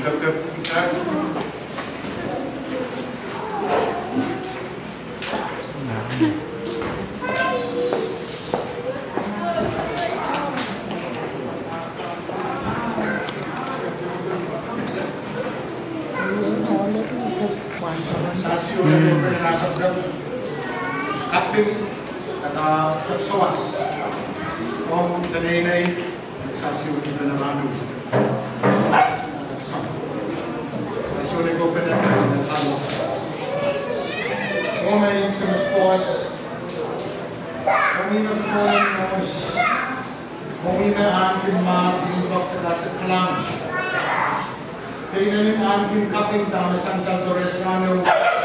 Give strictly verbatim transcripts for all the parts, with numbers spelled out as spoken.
Kapit at pagsawas kung kanina ay nagsasiyo dito na manu. Sasyo ko pa na nagtalo. Kung may sumaspos, kung ina po nos, kung ina aking mabimbak ka sa kalang, sa inalim aking kaping tama sa Santo Resrano,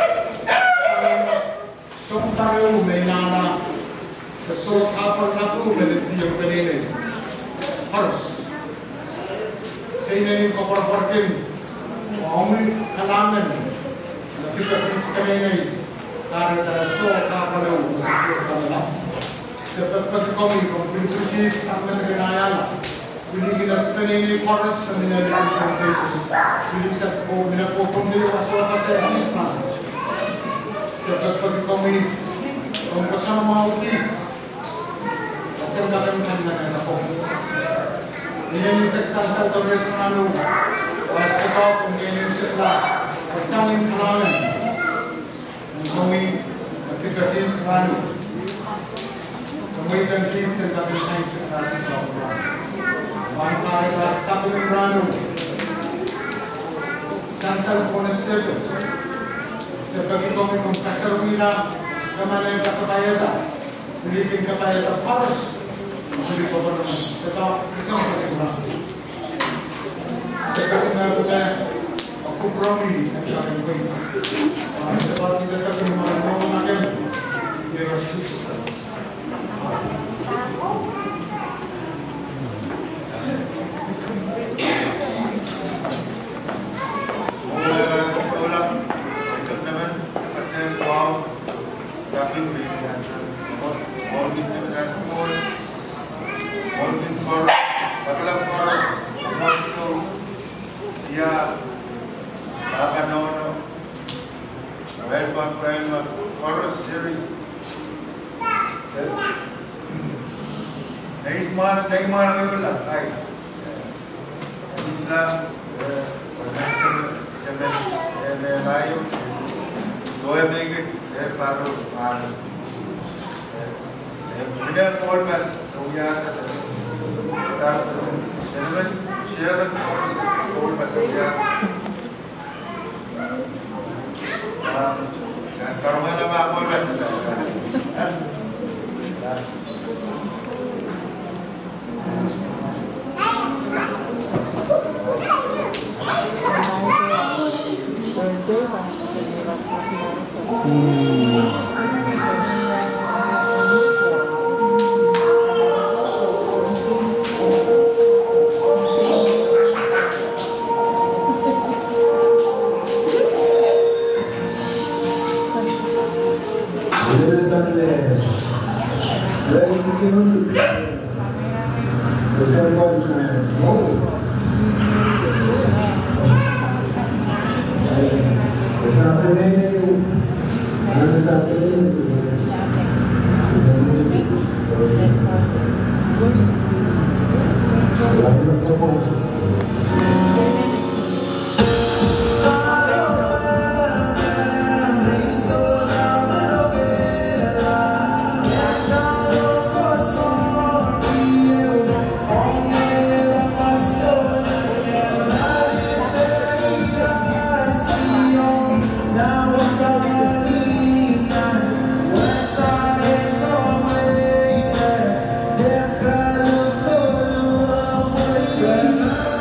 Song tayo may nana sa so kapal na po galit yung kanina. Haros. Sa inanin ko parparkin, kung may kalaman na pitatin sa kanina, kari tala so kapal na po sa kanila. Sa pagpagkawin, kung pinpusis ang naganayan, pinigin na sa kanina yung haros na ninalitin sa Jesus. Pinig sa po, minapotong nila kaswata sa Isma. Sa pagpagkawin, kung kasama mga utis, kasi nakamit na ng ako. Iyan yung saksasal to Resrano, was ito kung ganyan sila, kasaling kalaman, ng kawin at kikatis rano. Kawin ng kids ang kapitang sa klaseng kapwa. Ang parilas kapitang rano, sansal po na sito. Sa pagkikawin kong kasarwila, kamalang kapayasan, pilipin kapayasan paras, hindi ko ba naman. Ito, ito ang pagkikawin. Sa pagkikawin ko na, ako promi ang aking wings. Sa pagkikawin ko ng mga mga natin, yung susunod. Yeah.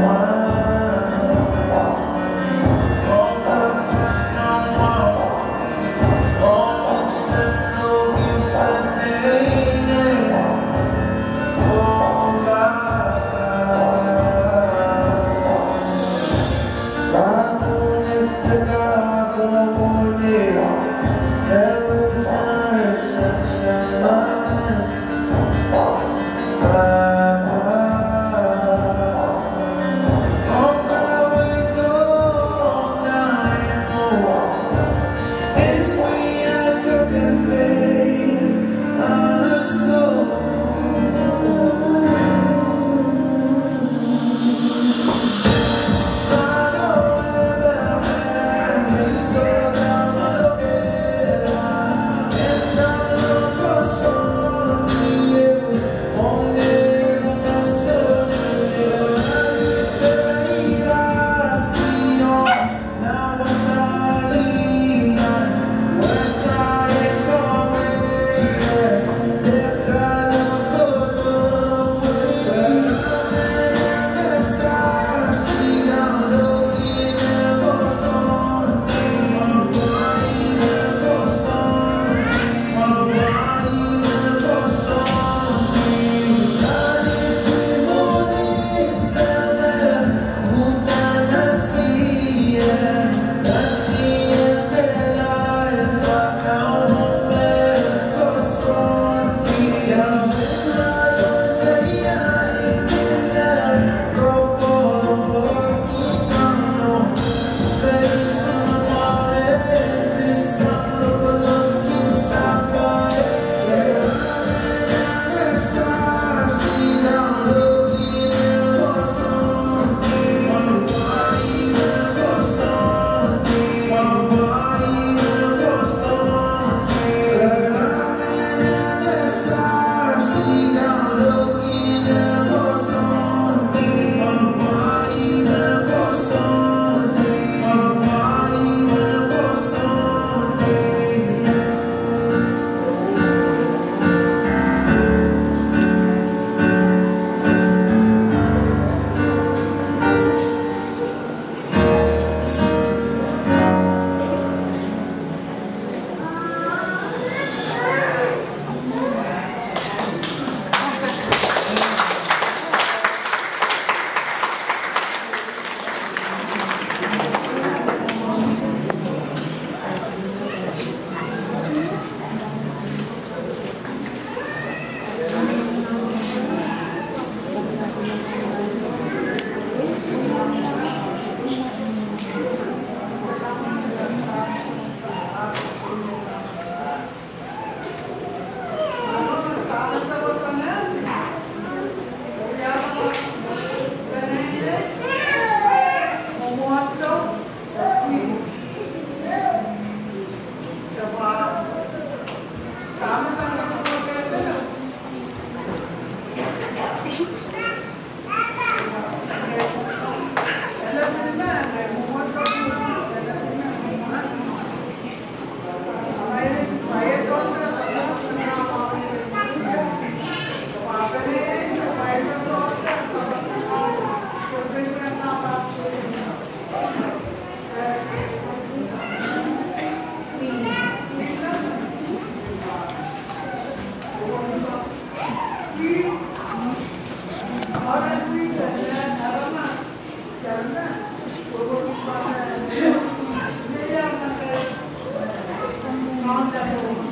Non